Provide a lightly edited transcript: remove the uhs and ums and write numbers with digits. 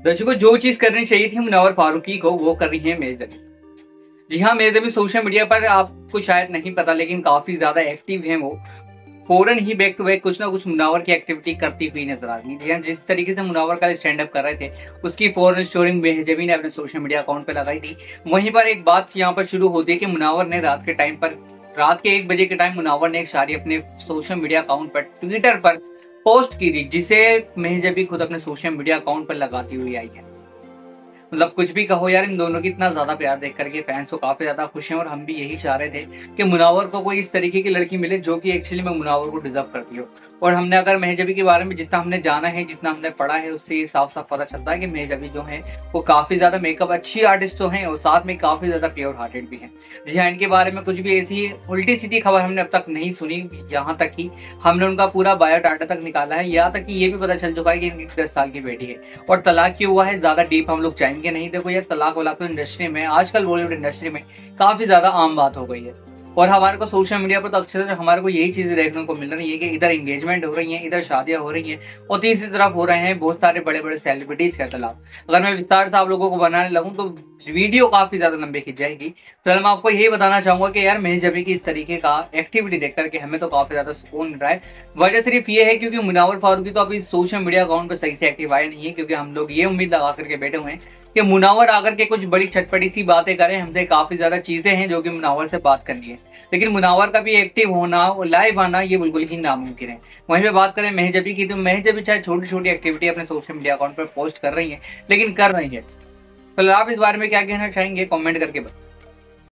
दर्शकों, जो चीज करनी चाहिए थी मुनव्वर फारूकी को वो कर रही है मेहजबी। जी हाँ, मेहजबी सोशल मीडिया पर आपको शायद नहीं पता लेकिन काफी ज्यादा एक्टिव है वो। फौरन ही बैक टू बैक कुछ ना कुछ मुनव्वर की एक्टिविटी करती हुई नजर आ रही है। जिस तरीके से मुनव्वर का स्टैंड अप कर रहे थे उसकी फौरन स्टोरी मेहजबी ने अपने सोशल मीडिया अकाउंट पर लगाई थी। वहीं पर एक बात यहाँ पर शुरू होती है कि मुनव्वर ने रात के 1 बजे के टाइम मुनव्वर ने एक शायरी अपने सोशल मीडिया अकाउंट पर ट्विटर पर पोस्ट की थी, जिसे मेहजबी खुद अपने सोशल मीडिया अकाउंट पर लगाती हुई आई है। मतलब कुछ भी कहो यार, इन दोनों की इतना ज्यादा प्यार देख करके फैंस तो काफी ज्यादा खुश हैं और हम भी यही चाह रहे थे कि मुनव्वर को कोई इस तरीके की लड़की मिले जो कि एक्चुअली में मुनव्वर को डिजर्व करती हो। और हमने अगर मेहजबी के बारे में जितना हमने जाना है, जितना हमने पढ़ा है, उससे ये साफ साफ पता चलता है कि मेहजबी जो है वो काफी ज्यादा मेकअप अच्छी आर्टिस्ट तो है और साथ में काफी ज्यादा प्योर हार्टेड भी है। जी हाँ, इनके बारे में कुछ भी ऐसी उल्टी सीधी खबर हमने अब तक नहीं सुनी। यहाँ तक कि हमने उनका पूरा बायोडाटा तक निकाला है, यहाँ तक कि ये भी पता चल चुका है कि इनकी 10 साल की बेटी है और तलाक क्यों हुआ है। ज्यादा डीप हम लोग जाएंगे नहीं। देखो यार, तलाक वलाक तो इंडस्ट्री में आजकल, बॉलीवुड इंडस्ट्री में काफी ज्यादा आम बात हो गई है। और हमारे को सोशल मीडिया पर तो अक्सर हमारे को यही चीजें देखने को मिल रही है कि इधर एंगेजमेंट हो रही है, इधर शादियां हो रही हैं और तीसरी तरफ हो रहे हैं बहुत सारे बड़े बड़े सेलिब्रिटीज का तलाक। अगर मैं विस्तार से आप लोगों को बनाने लगूं तो वीडियो काफी ज्यादा लंबी खिंच जाएगी। तो मैं आपको यही बताना चाहूंगा कि यार मेहजबी की इस तरीके का एक्टिविटी देख करके हमें तो काफी ज्यादा सुकून मिल रहा है। वजह सिर्फ ये है क्योंकि मुनव्वर फारूकी तो अभी सोशल मीडिया अकाउंट पर सही से एक्टिव आए नहीं है, क्योंकि हम लोग ये उम्मीद लगा करके बैठे हुए हैं कि मुनव्वर आकर के कुछ बड़ी चटपटी सी बातें करें हमसे। काफी ज्यादा चीजें हैं जो कि मुनव्वर से बात करनी है, लेकिन मुनव्वर का भी एक्टिव होना और लाइव आना ये बिल्कुल ही नामुमकिन है। वहीं पे बात करें मेहजबी की, तो मेहजबी चाहे छोटी छोटी एक्टिविटी अपने सोशल मीडिया अकाउंट पर पोस्ट कर रही है लेकिन कर रही है। तो आप इस बारे में क्या कहना चाहेंगे, कमेंट करके बताएं।